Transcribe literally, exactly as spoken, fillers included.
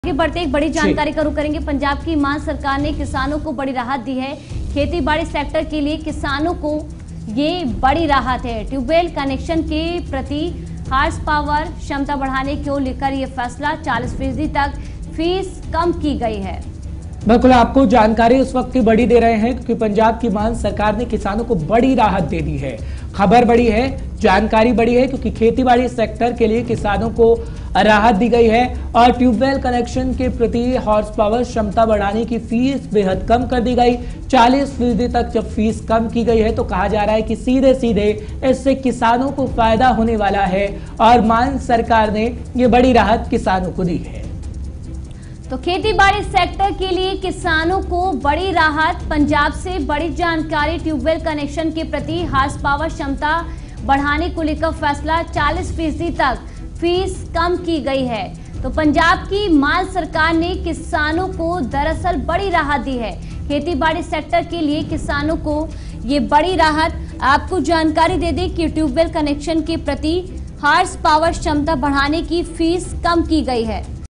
आगे बढ़ते एक बड़ी जानकारी का रुख करेंगे। पंजाब की मान सरकार ने किसानों को बड़ी राहत दी है। खेती बाड़ी सेक्टर के लिए किसानों को ये बड़ी राहत है। ट्यूबवेल कनेक्शन के प्रति हार्स पावर क्षमता बढ़ाने को लेकर ये फैसला चालीस फीसदी तक फीस कम की गई है। बिल्कुल, आपको जानकारी उस वक्त की बड़ी दे रहे हैं क्योंकि पंजाब की मान सरकार ने किसानों को बड़ी राहत दे दी है। खबर बड़ी है, जानकारी बड़ी है क्योंकि खेतीबाड़ी सेक्टर के लिए किसानों को राहत दी गई है और ट्यूबवेल कनेक्शन के प्रति हॉर्स पावर क्षमता बढ़ाने की फीस बेहद कम कर दी गई। चालीस फीसदी तक जब फीस कम की गई है तो कहा जा रहा है कि सीधे सीधे इससे किसानों को फायदा होने वाला है और मान सरकार ने ये बड़ी राहत किसानों को दी है। तो खेतीबाड़ी सेक्टर के लिए किसानों को बड़ी राहत। पंजाब से बड़ी जानकारी। ट्यूबवेल कनेक्शन के प्रति हार्स पावर क्षमता बढ़ाने को लेकर फैसला चालीस फीसदी तक फीस कम की गई है। तो पंजाब की मान सरकार ने किसानों को दरअसल बड़ी राहत दी है। खेतीबाड़ी सेक्टर के लिए किसानों को ये बड़ी राहत। आपको जानकारी दे दें कि ट्यूबवेल कनेक्शन के प्रति हार्स पावर क्षमता बढ़ाने की फीस कम की गई है।